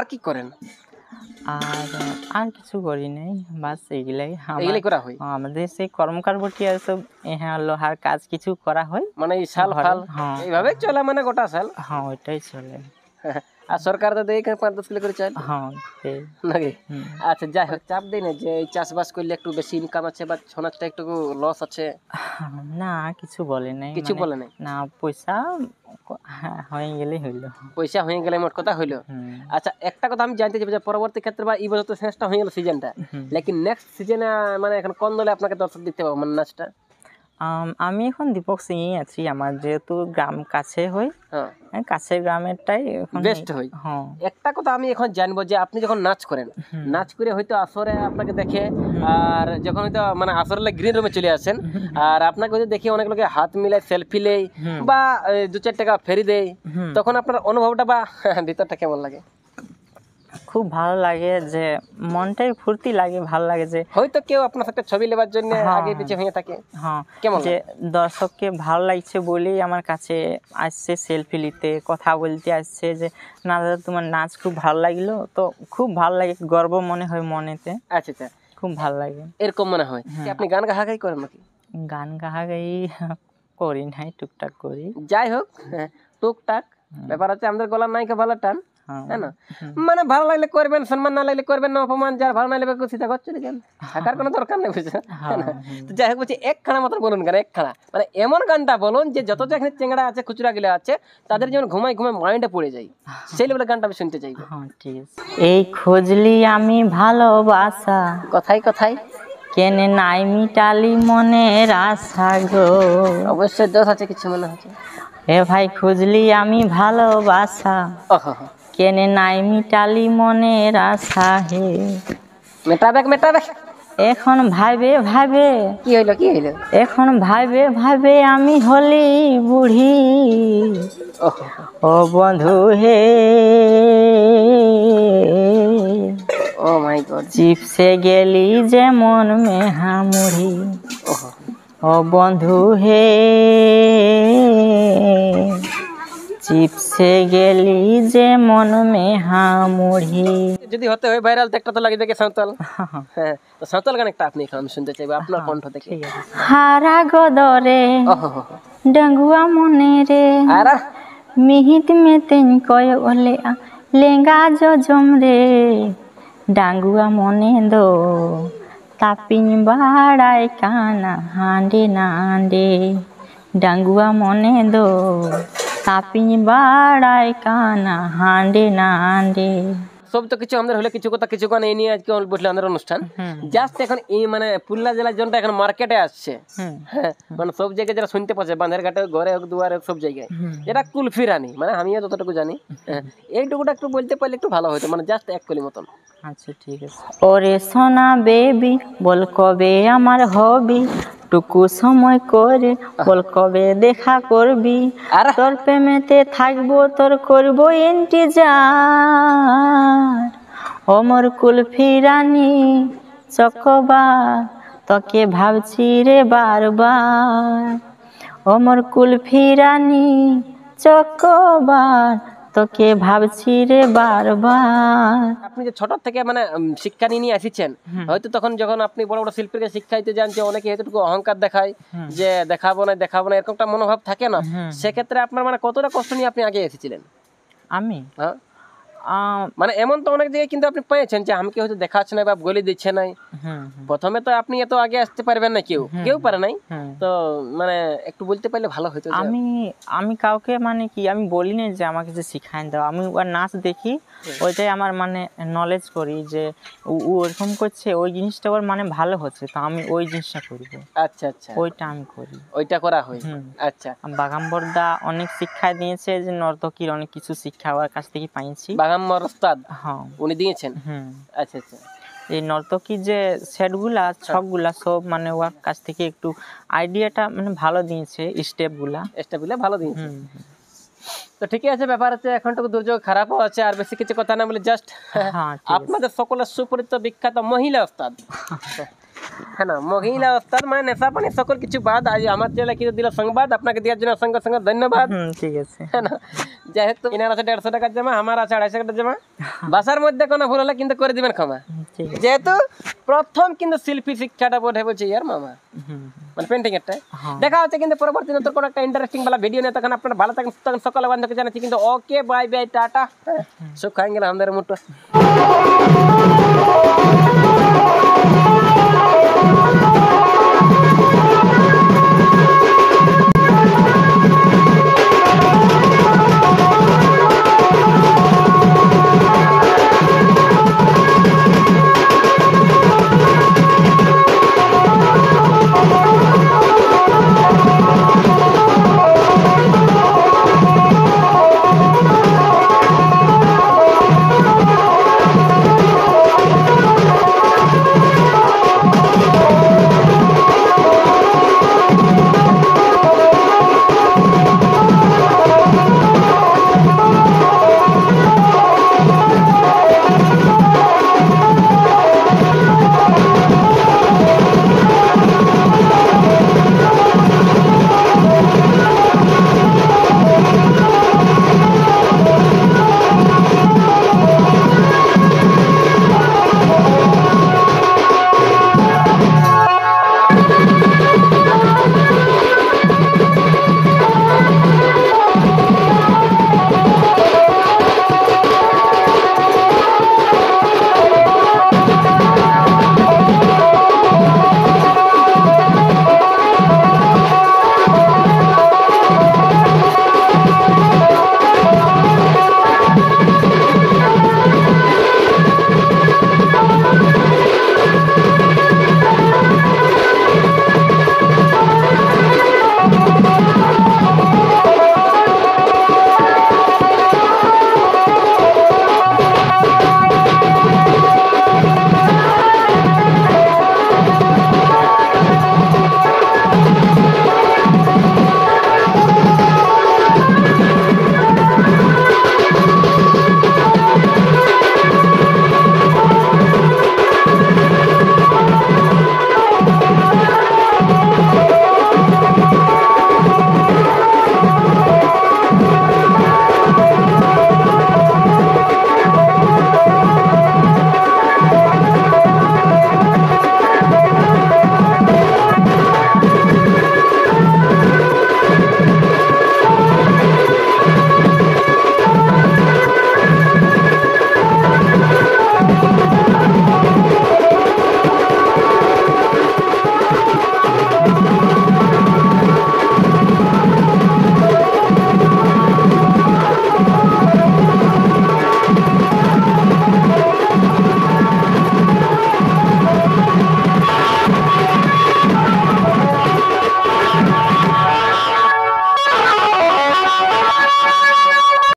আর কি করেন? আর আর কিছু করি নাই, বাস এইগুলাই এগুলাই করা হয়। আমাদের সেই কর্মকারবটি আর সব হ্যাঁ লোহার কাজ কিছু করা হয়, মানে এই শাল ফাল এইভাবে চলে, মানে গোটা শাল। হ্যাঁ ওইটাই চলে। আর সরকার তো দেয় 5-10 কিলো করে চাল হ্যাঁ নাকি? আচ্ছা যাই হোক, চাপ দেয় না যে এই চাষবাস করলে একটু বেশি ইনকাম আছে বা ছনাচটা একটু লস আছে? না কিছু বলে নাই, কিছু বলে নাই? না পয়সা হয়ে গেলে হইলো, পয়সা হয়ে গেলে মোট কথা হইলো। আচ্ছা একটা কথা আমি জানতে চাই যে পরবর্তী ক্ষেত্রে বা এই বছর তো শেষটা হয়ে গেল সিজনটা, লেকিন নেক্সট সিজনে মানে এখন কোন দলে আপনাকে দর্শক দিতে পাবো মানে নাচটা? আমি এখন দীপক সিংই আছি, আমার যেহেতু গ্রাম কাছে হয়, কাছের গ্রামেরটাই বেস্ট হয়। একটা কথা আমি এখন জানবো যে আপনি যখন নাচ করেন, নাচ করে হয়তো আসরে আপনাকে দেখে, আর যখন হয়তো মানে আসরে গ্রিন রুমে চলে আসেন, আর আপনাকে হয়তো দেখে অনেক লোকে হাত মিলায় সেলফি নেই বা 2-4 টাকা ফেরি দেয়, তখন আপনার অনুভবটা বা ভিতরটা কেমন লাগে? খুব ভালো লাগে, যে মনটাই ফুর্তি লাগে, ভালো লাগে যে হয়তো কেউ আপনার সাথে ছবি নেবার জন্য আগে পিছে হয়ে থাকে, কেমন যে দর্শককে ভালো লাগছে বলেই আমার কাছে আসছে সেলফি নিতে, কথা বলতে আসছে যে না দাদা তোমার নাচ খুব ভালো লাগলো, তো খুব ভালো লাগে, গর্ব মনে হয় মনেতে। আচ্ছা আচ্ছা, খুব ভালো লাগে এরকম মনে হয়। আপনি গান গাহাগাই করেন নাকি? গান গাহাগাই করি নাই, টুকটাক করি। যাই হোক, টুকটাক ব্যাপার হচ্ছে, আমাদের গলার নায়িকা ভালো টান, হ্যাঁ না? মানে ভালো লাগলে করবেন, সম্মান না লাগলে করবেন না, অপমান, যার ভালো না লাগবে সিধা ঘর চলে যান, থাকার কোনো দরকার নেই, বুঝছেন? তো যাই হোক বলছি, একখানা মতো বলুন গান, একখানা মানে এমন গানটা বলুন যে যত এখানে চেংড়া আছে, খুচরা গিলা আছে, তাদের যেমন ঘুমাই ঘুমাই মাইন্ডে পড়ে যায়, সেই লেভেলের গানটা আমি শুনতে চাইবো। ঠিক আছে। এই খুঁজলি আমি ভালোবাসা, কথায় কথায় কেনে নাই মিটালি মনের আশা গো। অবশ্যই দোষ আছে কিছু মনে হচ্ছে। এ ভাই খুঁজলি আমি ভালোবাসা, কেনে নাই মিটালি মনের আশা হে। মেটাবেক মেটাবেক। এখন ভাইবে ভাইবে, কি হইলো কি হইলো? এখন ভাইবে ভাইবে আমি হলি বুড়ি, ও বন্ধু হে। ও মাই গড, চিপসে গেলি যেমন মেহা মুড়ি, ও বন্ধু হে। চিপসে গেলি যেমন মেহা মুড়ি। যদি হতে হয় ভাইরাল তো একটা তো লাগবে কি সাঁওতাল। হ্যাঁ, তো সাঁওতাল গান একটা আপনি এখন শুনতে চাইবো আপনার কণ্ঠ থেকে। হারা গদরে ডাঙ্গুয়া মনে রে, আরা মিহিত মেতেন কয় ওলে লেঙ্গা জজম রে, ডাঙ্গুয়া মনে দো তাপিং বাড়াই কানা হাঁডে নাঁডে, ডাঙ্গুয়া মনে দো তাপিং বাড়াই কানা হাঁডে নাঁডে। সব তো কিছু আমাদের হলে কিছু কথা কিছু গান এই নিয়ে আজকে বসলে আমাদের অনুষ্ঠান। জাস্ট এখন এই মানে পুরুলিয়া জেলার জনটা এখন মার্কেটে আসছে, হ্যাঁ মানে সব জায়গায় যারা শুনতে পাচ্ছে, বাঁধের ঘাটে ঘরে হোক দুয়ারে সব জায়গায়, যেটা কুলফি রানী, মানে আমি যতটুকু জানি এইটুকুটা একটু বলতে পারলে একটু ভালো হতো, মানে জাস্ট এক কলি মতন। আচ্ছা ঠিক আছে। ওরে সোনা বেবি বল কবে আমার হবি, টুকু সময় করে বল কবে দেখা করবি, তোর প্রেমেতে থাকবো তোর করবো ইন্তিজার, ওমর কুলফি রানী চকবার তোকে ভাবছি রে বারবার, ওমর কুলফি রানী চকবার তোকে ভাবছি রে বারবার। আপনি যে ছোট থেকে মানে শিক্ষা নিয়ে আসিছেন, হয়তো তখন যখন আপনি বড় বড় শিল্পীকে শিক্ষাইতে যান, যে অনেকে এতটুকু অহংকার দেখায় যে দেখাবো না এরকম একটা মনোভাব থাকে না, সেক্ষেত্রে আপনার মানে কতটা কষ্ট নিয়ে আপনি আগে এসেছিলেন? আমি মানে এমন তো অনেক জায়গায় কিন্তু আপনি পেয়েছেন যে আমাকে হয়তো দেখাচ্ছে না বা বলে দিচ্ছে না, প্রথমে তো আপনি এত আগে আসতে পারবেন না, কেউ পারে নাই, তো মানে একটু বলতে পারলে ভালো হতো। আমি কাউকে মানে কি আমি বলি না যে আমাকে যে শিখাই দাও, আমি ওর নাচ দেখি, ওইটাই আমার মানে নলেজ করি যে ও ওরকম করছে, ওই জিনিসটা ওর মানে ভালো হচ্ছে, তো আমি ওই জিনিসটা করবো। আচ্ছা আচ্ছা, ওইটা আমি করি, ওইটা করা হয়। আচ্ছা, বাগাম্বরদা অনেক শিক্ষা দিয়েছে, যে নর্তকীর অনেক কিছু শিক্ষা ওর কাছ থেকে পাইছি। বাগাম্বর ওস্তাদ উনি দিয়েছেন? আচ্ছা আচ্ছা, এই নর্তকীর যে সেটগুলা ছকগুলা সব মানে ওর কাছ থেকে একটু আইডিয়াটা মানে ভালো দিয়েছে, স্টেপগুলা ভালো দিয়েছে। তো ঠিকই আছে, ব্যাপার হচ্ছে এখনটুকু দুর্যোগ খারাপও আছে, আর বেশি কিছু কথা না বলে জাস্ট আপনাদের সকলের সুপরিচিত বিখ্যাত মহিলা ওস্তাদ হ্যাঁ না, মহিলা ওস্তাদ মানে নেশা পানি সকল কিছু বাদ, আজ আমার চ্যানেলে কিছু দিল সংবাদ, আপনাকে দেওয়ার জন্য সঙ্গে সঙ্গে ধন্যবাদ। ঠিক আছে। হ্যাঁ না, যেহেতু ইনার আছে 150 টাকার জমা, আমার আছে 250 টাকার জমা, বাসার মধ্যে কোনো ভুল হলে কিন্তু করে দিবেন ক্ষমা। ঠিক আছে। যেহেতু প্রথম কিন্তু শিল্পী শিক্ষাটা বোধ বলছে ইয়ার মামা, মানে পেন্টিং এরটা। দেখা হচ্ছে কিন্তু পরবর্তী নতুন কোনো একটা ইন্টারেস্টিং বালা ভিডিও নিয়ে, তখন আপনারা ভালো থাকেন, তখন সকালে বন্ধুকে জানাচ্ছি কিন্তু ওকে বাই বাই টাটা, সুখ খাएंगे আমাদের মুঠো।